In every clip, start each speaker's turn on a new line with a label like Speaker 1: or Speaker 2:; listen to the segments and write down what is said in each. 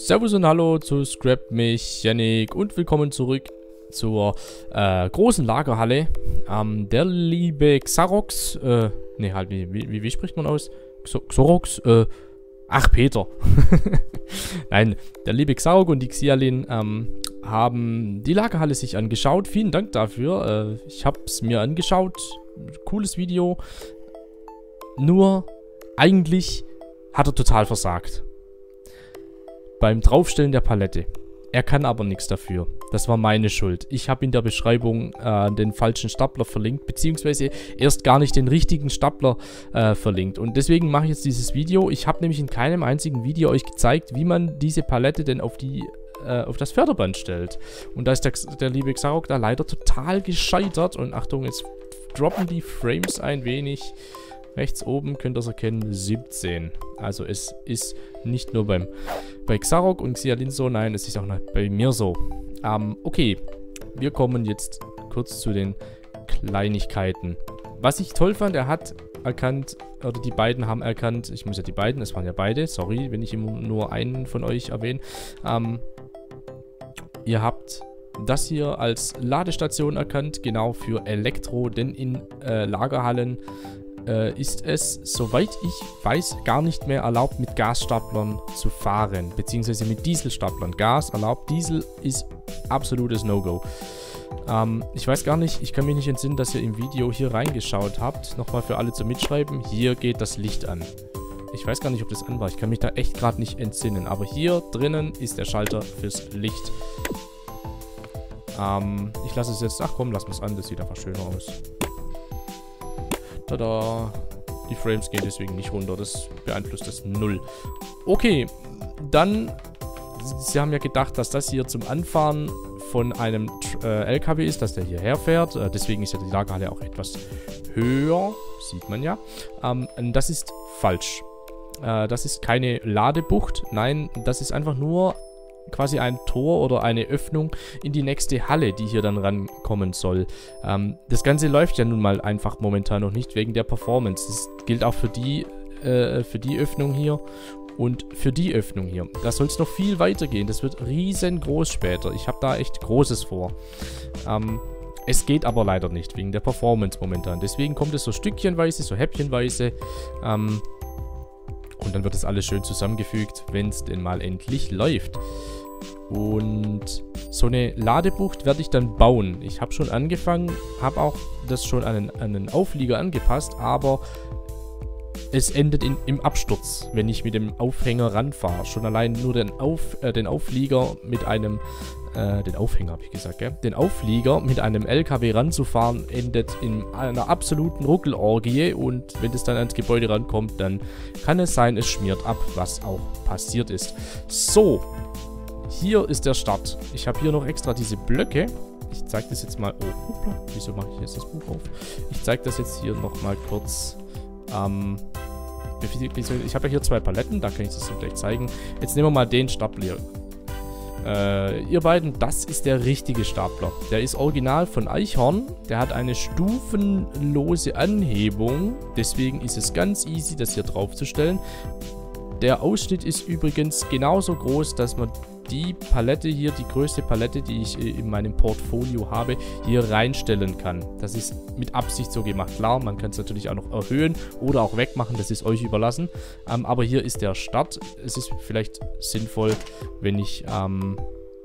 Speaker 1: Servus und Hallo zu Scrap Mechanic und willkommen zurück zur großen Lagerhalle. Der liebe Xarox, wie spricht man aus? Xorox, ach Peter. Nein, der liebe Xarox und die Xialin haben die Lagerhalle sich angeschaut. Vielen Dank dafür. Ich habe es mir angeschaut. Cooles Video. Nur, eigentlich hat er total versagt. Beim Draufstellen der Palette. Er kann aber nichts dafür. Das war meine Schuld. Ich habe in der Beschreibung den falschen Stapler verlinkt, beziehungsweise erst gar nicht den richtigen Stapler verlinkt. Und deswegen mache ich jetzt dieses Video. Ich habe nämlich in keinem einzigen Video euch gezeigt, wie man diese Palette denn auf das Förderband stellt. Und da ist der liebe Xarox da leider total gescheitert. Und Achtung, jetzt droppen die Frames ein wenig. Rechts oben könnt ihr es erkennen, 17. Also es ist nicht nur bei Xarox und Xialin so, nein, es ist auch noch bei mir so. Okay, wir kommen jetzt kurz zu den Kleinigkeiten. Was ich toll fand, er hat erkannt, oder die beiden haben erkannt, ich muss ja die beiden, es waren ja beide, sorry, wenn ich immer nur einen von euch erwähne. Ihr habt das hier als Ladestation erkannt, genau für Elektro, denn in Lagerhallen ist es, soweit ich weiß, gar nicht mehr erlaubt, mit Gasstaplern zu fahren, beziehungsweise mit Dieselstaplern. Gas erlaubt, Diesel ist absolutes No-Go. Ich weiß gar nicht, ich kann mich nicht entsinnen, dass ihr im Video hier reingeschaut habt. Nochmal für alle zum Mitschreiben, hier geht das Licht an. Ich weiß gar nicht, ob das an war, ich kann mich da echt gerade nicht entsinnen, aber hier drinnen ist der Schalter fürs Licht. Ich lasse es jetzt, ach komm, lass es an, das sieht einfach schöner aus. Tada! Die Frames gehen deswegen nicht runter. Das beeinflusst das null. Okay, dann... Sie haben ja gedacht, dass das hier zum Anfahren von einem LKW ist, dass der hierher fährt. Deswegen ist ja die Lagerhalle auch etwas höher. Sieht man ja. Das ist falsch. Das ist keine Ladebucht. Nein, das ist einfach nur quasi ein Tor oder eine Öffnung in die nächste Halle, die hier dann rankommen soll. Das Ganze läuft ja nun mal einfach momentan noch nicht wegen der Performance. Das gilt auch für die Öffnung hier und für die Öffnung hier. Da soll es noch viel weiter gehen. Das wird riesengroß später. Ich habe da echt Großes vor. Es geht aber leider nicht wegen der Performance momentan. Deswegen kommt es so stückchenweise, so häppchenweise. Und dann wird das alles schön zusammengefügt, wenn es denn mal endlich läuft. Und so eine Ladebucht werde ich dann bauen. Ich habe schon angefangen, habe auch das schon an einen Auflieger angepasst, aber es endet im Absturz, wenn ich mit dem Aufhänger ranfahre. Schon allein nur den Auflieger mit einem, den Aufhänger habe ich gesagt, gell? Den Auflieger mit einem LKW ranzufahren, endet in einer absoluten Ruckelorgie. Und wenn es dann ans Gebäude rankommt, dann kann es sein, es schmiert ab, was auch passiert ist. So, hier ist der Start. Ich habe hier noch extra diese Blöcke. Ich zeige das jetzt mal. Oh, hoppla, wieso mache ich jetzt das Buch auf? Ich zeige das jetzt hier nochmal kurz. Ich habe ja hier zwei Paletten, da kann ich das so gleich zeigen. Jetzt nehmen wir mal den Stapler. Ihr beiden, das ist der richtige Stapler. Der ist original von Eichhorn. Der hat eine stufenlose Anhebung. Deswegen ist es ganz easy, das hier draufzustellen. Der Ausschnitt ist übrigens genauso groß, dass man die Palette hier, die größte Palette, die ich in meinem Portfolio habe, hier reinstellen kann. Das ist mit Absicht so gemacht. Klar, man kann es natürlich auch noch erhöhen oder auch wegmachen, das ist euch überlassen. Aber hier ist der Start. Es ist vielleicht sinnvoll, wenn ich dann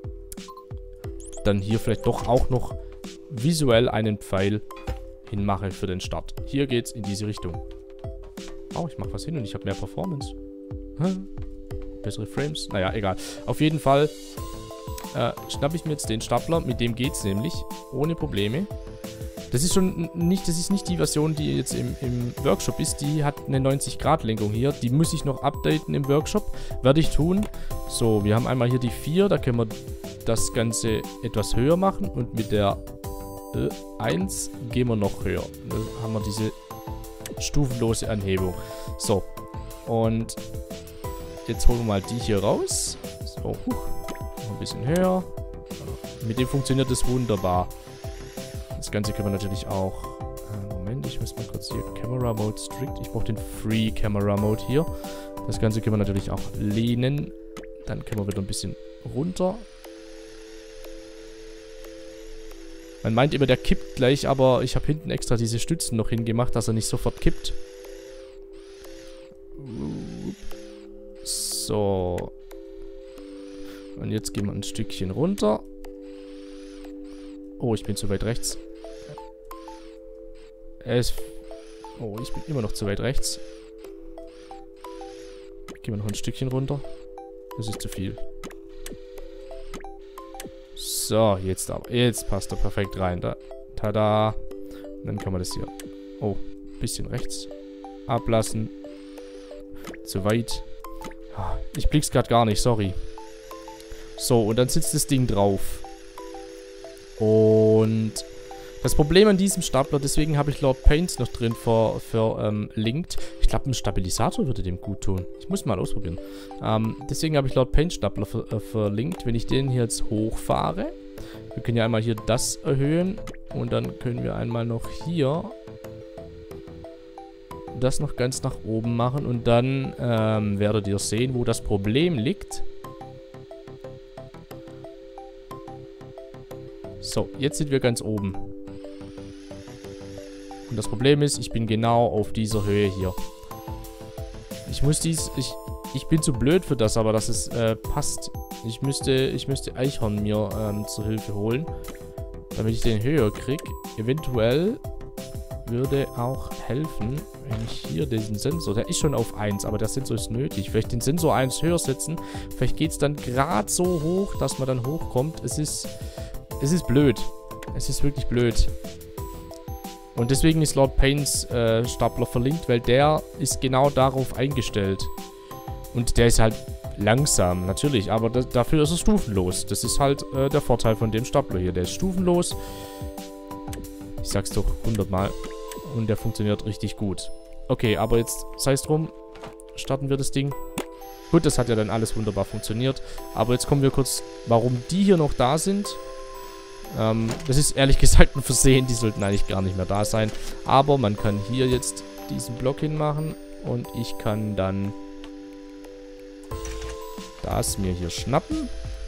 Speaker 1: hier vielleicht doch auch noch visuell einen Pfeil hinmache für den Start. Hier geht es in diese Richtung. Oh, ich mache was hin und ich habe mehr Performance. Bessere Frames. Naja, egal. Auf jeden Fall schnappe ich mir jetzt den Stapler. Mit dem geht es nämlich ohne Probleme. Das ist nicht die Version, die jetzt im Workshop ist. Die hat eine 90-Grad-Lenkung hier. Die muss ich noch updaten im Workshop. Werde ich tun. So, wir haben einmal hier die 4. Da können wir das Ganze etwas höher machen. Und mit der 1 gehen wir noch höher. Da haben wir diese stufenlose Anhebung. So. Und jetzt holen wir mal die hier raus. So, noch ein bisschen höher. Mit dem funktioniert das wunderbar. Das Ganze können wir natürlich auch... Moment, ich muss mal kurz hier Camera Mode Strict. Ich brauche den Free Camera Mode hier. Das Ganze können wir natürlich auch lehnen. Dann können wir wieder ein bisschen runter. Man meint immer, der kippt gleich, aber ich habe hinten extra diese Stützen noch hingemacht, dass er nicht sofort kippt. So. Und jetzt gehen wir ein Stückchen runter. Oh, ich bin zu weit rechts. Oh, ich bin immer noch zu weit rechts. Gehen wir noch ein Stückchen runter. Das ist zu viel. So, jetzt aber. Jetzt passt er perfekt rein. Da. Tada. Und dann kann man das hier. Oh, ein bisschen rechts ablassen. Zu weit. Ich blick's gerade gar nicht, sorry. So, und dann sitzt das Ding drauf. Und das Problem an diesem Stapler, deswegen habe ich Lord Paints noch drin verlinkt. Ich glaube, ein Stabilisator würde dem gut tun. Ich muss mal ausprobieren. Deswegen habe ich Lord Paints Stapler verlinkt. Wenn ich den hier jetzt hochfahre, wir können ja einmal hier das erhöhen. Und dann können wir einmal noch hier das noch ganz nach oben machen. Und dann werdet ihr sehen, wo das Problem liegt. So, jetzt sind wir ganz oben. Und das Problem ist, ich bin genau auf dieser Höhe hier. Ich bin zu blöd für das, aber dass es passt. Ich müsste Eichhorn mir zur Hilfe holen, damit ich den höher kriege. Eventuell würde auch helfen, wenn ich hier diesen Sensor, der ist schon auf 1, aber der Sensor ist nötig. Vielleicht den Sensor 1 höher setzen. Vielleicht geht es dann gerade so hoch, dass man dann hochkommt. Es ist blöd. Es ist wirklich blöd. Und deswegen ist Lord Paints Stapler verlinkt, weil der ist genau darauf eingestellt. Und der ist halt langsam, natürlich, aber dafür ist er stufenlos. Das ist halt der Vorteil von dem Stapler hier. Der ist stufenlos. Ich sag's doch 100 Mal. Und der funktioniert richtig gut. Okay, aber jetzt, sei es drum, starten wir das Ding. Gut, das hat ja dann alles wunderbar funktioniert. Aber jetzt kommen wir kurz, warum die hier noch da sind. Das ist ehrlich gesagt ein Versehen, die sollten eigentlich gar nicht mehr da sein. Aber man kann hier jetzt diesen Block hinmachen und ich kann dann das mir hier schnappen.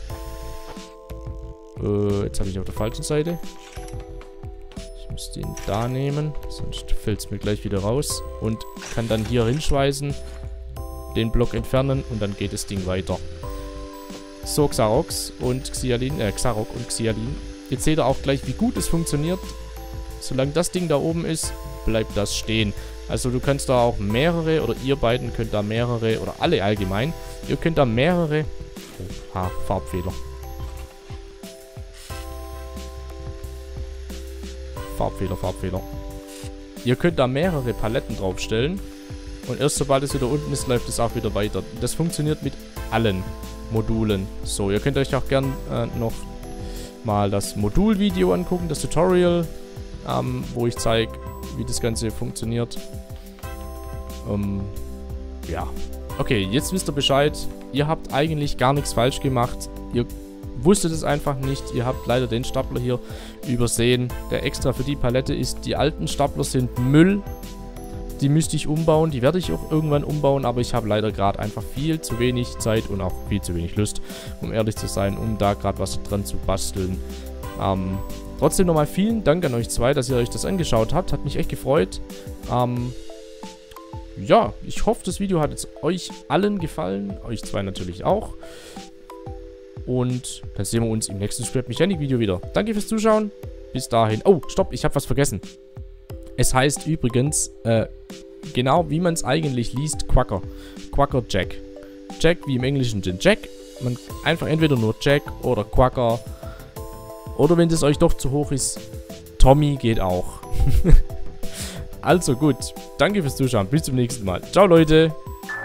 Speaker 1: Jetzt habe ich auf der falschen Seite. Ich muss den da nehmen, sonst fällt es mir gleich wieder raus. Und kann dann hier hinschweißen, den Block entfernen und dann geht das Ding weiter. So, Xarok und Xialin. Jetzt seht ihr auch gleich, wie gut es funktioniert. Solange das Ding da oben ist, bleibt das stehen. Also du kannst da auch mehrere, oder ihr beiden könnt da mehrere, oder alle allgemein, ihr könnt da mehrere... Oh, Farbfehler. Farbfehler. Ihr könnt da mehrere Paletten draufstellen. Und erst sobald es wieder unten ist, läuft es auch wieder weiter. Das funktioniert mit allen Modulen. So, ihr könnt euch auch gern noch mal das Modulvideo angucken, das Tutorial, wo ich zeige, wie das Ganze funktioniert. Ja. Okay, jetzt wisst ihr Bescheid. Ihr habt eigentlich gar nichts falsch gemacht. Ihr wusstet es einfach nicht. Ihr habt leider den Stapler hier übersehen, der extra für die Palette ist. Die alten Stapler sind Müll. Die müsste ich umbauen. Die werde ich auch irgendwann umbauen, aber ich habe leider gerade einfach viel zu wenig Zeit und auch viel zu wenig Lust, um ehrlich zu sein, um da gerade was dran zu basteln. Trotzdem nochmal vielen Dank an euch zwei, dass ihr euch das angeschaut habt. Hat mich echt gefreut. Ja, ich hoffe, das Video hat jetzt euch allen gefallen. Euch zwei natürlich auch. Und dann sehen wir uns im nächsten Scrap Mechanic Video wieder. Danke fürs Zuschauen. Bis dahin. Oh, stopp, ich habe was vergessen. Es heißt übrigens, genau wie man es eigentlich liest, Quacker. Quacker Jack. Jack wie im Englischen den Jack. Man einfach entweder nur Jack oder Quacker. Oder wenn das euch doch zu hoch ist, Tommy geht auch. Also gut, danke fürs Zuschauen. Bis zum nächsten Mal. Ciao Leute.